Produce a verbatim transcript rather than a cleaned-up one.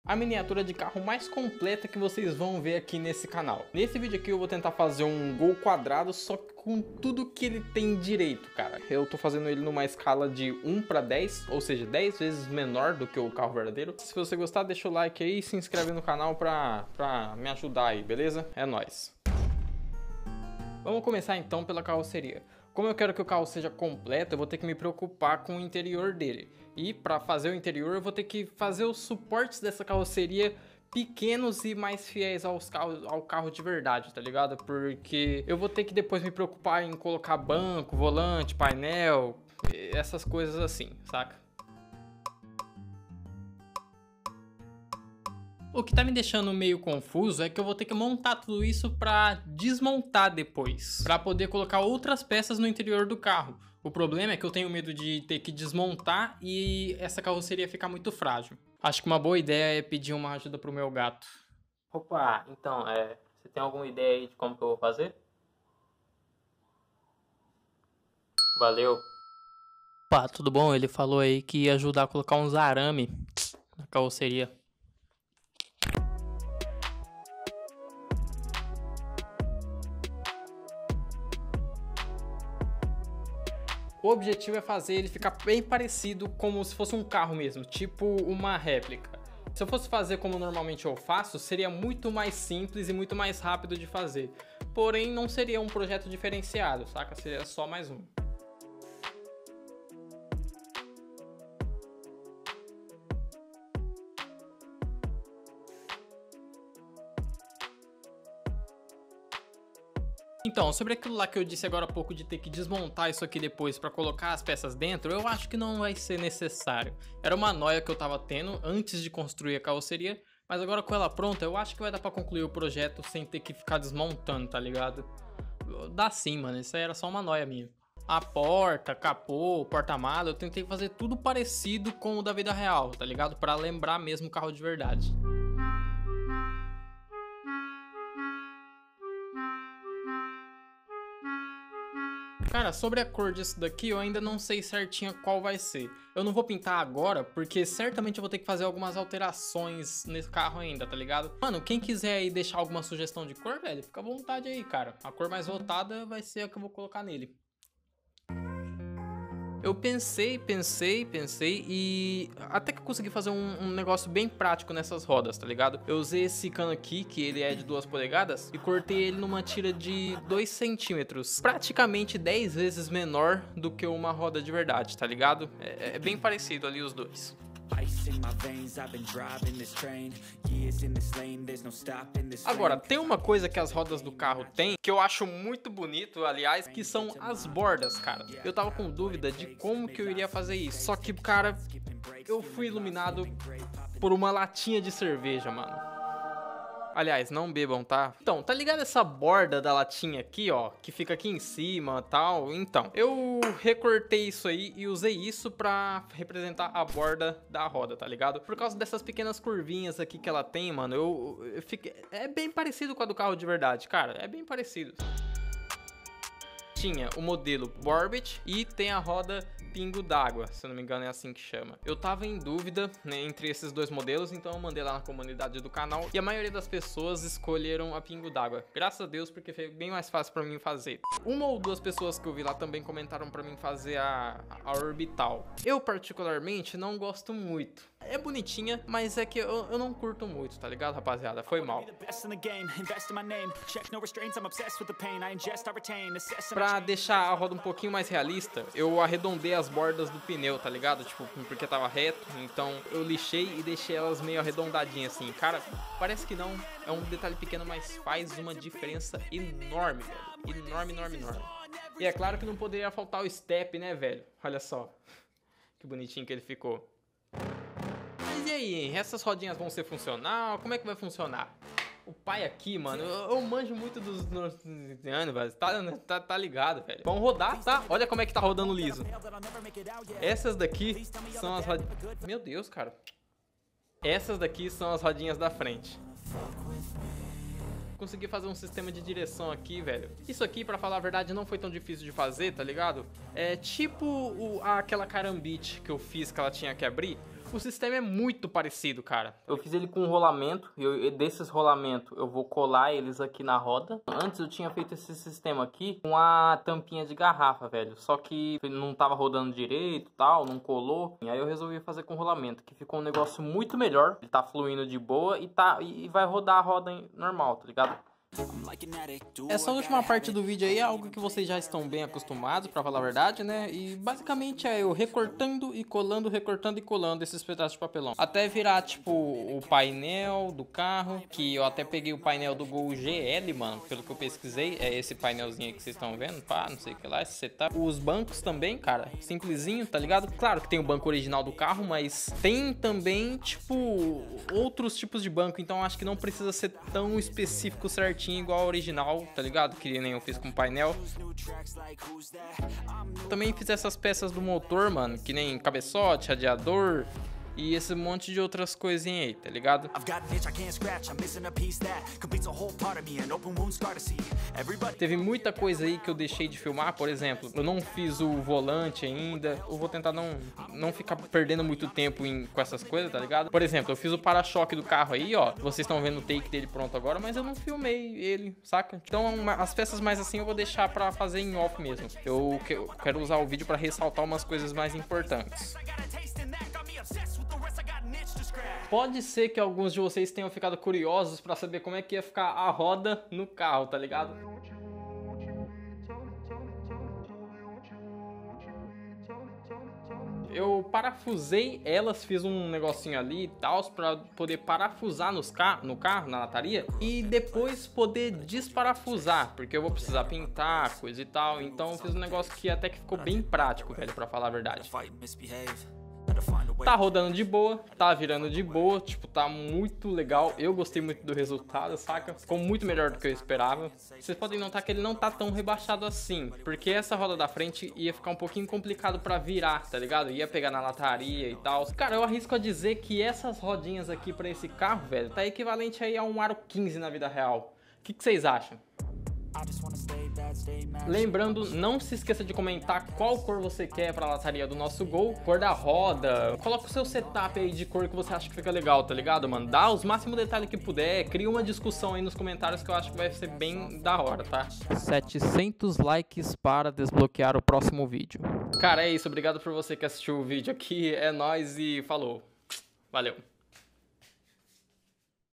a miniatura de carro mais completa que vocês vão ver aqui nesse canal. Nesse vídeo aqui eu vou tentar fazer um Gol quadrado, só que com tudo que ele tem direito, cara. Eu tô fazendo ele numa escala de um para dez, ou seja, dez vezes menor do que o carro verdadeiro. Se você gostar, deixa o like aí e se inscreve no canal pra, pra me ajudar aí, beleza? É nóis! Vamos começar então pela carroceria. Como eu quero que o carro seja completo, eu vou ter que me preocupar com o interior dele. E para fazer o interior, eu vou ter que fazer os suportes dessa carroceria pequenos e mais fiéis aos carros, ao carro de verdade, tá ligado? Porque eu vou ter que depois me preocupar em colocar banco, volante, painel, essas coisas assim, saca? O que tá me deixando meio confuso é que eu vou ter que montar tudo isso pra desmontar depois, pra poder colocar outras peças no interior do carro. O problema é que eu tenho medo de ter que desmontar e essa carroceria ficar muito frágil. Acho que uma boa ideia é pedir uma ajuda pro meu gato. Opa, então, é, você tem alguma ideia aí de como que eu vou fazer? Valeu. Opa, tudo bom? Ele falou aí que ia ajudar a colocar uns arame na carroceria. O objetivo é fazer ele ficar bem parecido como se fosse um carro mesmo, tipo uma réplica. Se eu fosse fazer como normalmente eu faço, seria muito mais simples e muito mais rápido de fazer. Porém, não seria um projeto diferenciado, saca? Seria só mais um. Então, sobre aquilo lá que eu disse agora há pouco de ter que desmontar isso aqui depois para colocar as peças dentro, eu acho que não vai ser necessário. Era uma noia que eu tava tendo antes de construir a carroceria, mas agora com ela pronta, eu acho que vai dar para concluir o projeto sem ter que ficar desmontando, tá ligado? Dá sim, mano, isso aí era só uma noia minha. A porta, capô, porta-mala, eu tentei fazer tudo parecido com o da vida real, tá ligado? Para lembrar mesmo o carro de verdade. Cara, sobre a cor disso daqui, eu ainda não sei certinho qual vai ser. Eu não vou pintar agora, porque certamente eu vou ter que fazer algumas alterações nesse carro ainda, tá ligado? Mano, quem quiser aí deixar alguma sugestão de cor, velho, fica à vontade aí, cara. A cor mais votada vai ser a que eu vou colocar nele. Eu pensei, pensei, pensei e até que eu consegui fazer um, um negócio bem prático nessas rodas, tá ligado? Eu usei esse cano aqui, que ele é de duas polegadas, e cortei ele numa tira de dois centímetros. Praticamente dez vezes menor do que uma roda de verdade, tá ligado? É, é bem parecido ali os dois. Agora, tem uma coisa que as rodas do carro têm, que eu acho muito bonito, aliás, que são as bordas, cara. Eu tava com dúvida de como que eu iria fazer isso, só que, cara, eu fui iluminado por uma latinha de cerveja, mano. Aliás, não bebam, tá? Então, tá ligado essa borda da latinha aqui, ó, que fica aqui em cima e tal? Então, eu recortei isso aí e usei isso pra representar a borda da roda, tá ligado? Por causa dessas pequenas curvinhas aqui que ela tem, mano, eu, eu fiquei... é bem parecido com a do carro de verdade, cara, é bem parecido. Tinha o modelo Borbit e tem a roda Pingo d'Água, se eu não me engano é assim que chama. Eu tava em dúvida, né, entre esses dois modelos, então eu mandei lá na comunidade do canal e a maioria das pessoas escolheram a Pingo d'Água. Graças a Deus, porque foi bem mais fácil pra mim fazer. Uma ou duas pessoas que eu vi lá também comentaram pra mim fazer a, a Orbital. Eu particularmente não gosto muito. É bonitinha, mas é que eu, eu não curto muito, tá ligado, rapaziada? Foi mal. Pra deixar a roda um pouquinho mais realista, eu arredondei as bordas do pneu, tá ligado? Tipo, porque tava reto, então eu lixei e deixei elas meio arredondadinhas assim. Cara, parece que não, é um detalhe pequeno, mas faz uma diferença enorme, velho. Enorme, enorme, enorme. E é claro que não poderia faltar o step, né, velho? Olha só, que bonitinho que ele ficou. Mas e aí, essas rodinhas vão ser funcional? Como é que vai funcionar? O pai aqui, mano, eu, eu manjo muito dos norte-americanos, velho. Tá, tá, tá ligado, velho. Vamos rodar, tá? Olha como é que tá rodando liso. Essas daqui são as rodinhas... Meu Deus, cara. Essas daqui são as rodinhas da frente. Consegui fazer um sistema de direção aqui, velho. Isso aqui, pra falar a verdade, não foi tão difícil de fazer, tá ligado? É tipo o, aquela carambite que eu fiz que ela tinha que abrir. O sistema é muito parecido, cara. Eu fiz ele com um rolamento, e eu, desses rolamentos eu vou colar eles aqui na roda. Antes eu tinha feito esse sistema aqui com a tampinha de garrafa, velho. Só que não tava rodando direito, tal, não colou. E aí eu resolvi fazer com rolamento, que ficou um negócio muito melhor. Ele tá fluindo de boa e, tá, e vai rodar a roda normal, tá ligado? Essa última parte do vídeo aí é algo que vocês já estão bem acostumados, pra falar a verdade, né? E basicamente é eu recortando e colando, recortando e colando esses pedaços de papelão. Até virar, tipo, o painel do carro, que eu até peguei o painel do Gol G L, mano, pelo que eu pesquisei. É esse painelzinho aí que vocês estão vendo, pá, não sei o que lá, esse setup. Os bancos também, cara, simplesinho, tá ligado? Claro que tem o banco original do carro, mas tem também, tipo, outros tipos de banco, então acho que não precisa ser tão específico certinho igual ao original, tá ligado? Que nem eu fiz com o painel. Também fiz essas peças do motor, mano, que nem cabeçote, radiador e esse monte de outras coisinhas aí, tá ligado? Teve muita coisa aí que eu deixei de filmar, por exemplo, eu não fiz o volante ainda, eu vou tentar não, não ficar perdendo muito tempo em, com essas coisas, tá ligado? Por exemplo, eu fiz o para-choque do carro aí, ó, vocês estão vendo o take dele pronto agora, mas eu não filmei ele, saca? Então as peças mais assim eu vou deixar pra fazer em off mesmo. Eu, eu quero usar o vídeo pra ressaltar umas coisas mais importantes. Pode ser que alguns de vocês tenham ficado curiosos pra saber como é que ia ficar a roda no carro, tá ligado? Eu parafusei elas, fiz um negocinho ali e tal, pra poder parafusar nos car no carro, na lataria, e depois poder desparafusar, porque eu vou precisar pintar, coisa e tal. Então eu fiz um negócio que até que ficou bem prático, velho, pra falar a verdade. Tá rodando de boa, tá virando de boa, tipo, tá muito legal. Eu gostei muito do resultado, saca? Ficou muito melhor do que eu esperava. Vocês podem notar que ele não tá tão rebaixado assim, porque essa roda da frente ia ficar um pouquinho complicado pra virar, tá ligado? Ia pegar na lataria e tal. Cara, eu arrisco a dizer que essas rodinhas aqui pra esse carro, velho, tá equivalente aí a um aro quinze na vida real. O que que vocês acham? Lembrando, não se esqueça de comentar qual cor você quer pra lataria do nosso Gol, cor da roda, coloca o seu setup aí de cor que você acha que fica legal, tá ligado, mano? Dá os máximos detalhes que puder, cria uma discussão aí nos comentários que eu acho que vai ser bem da hora, tá? setecentos likes para desbloquear o próximo vídeo. Cara, é isso, obrigado por você que assistiu o vídeo aqui, é nóis e falou, valeu!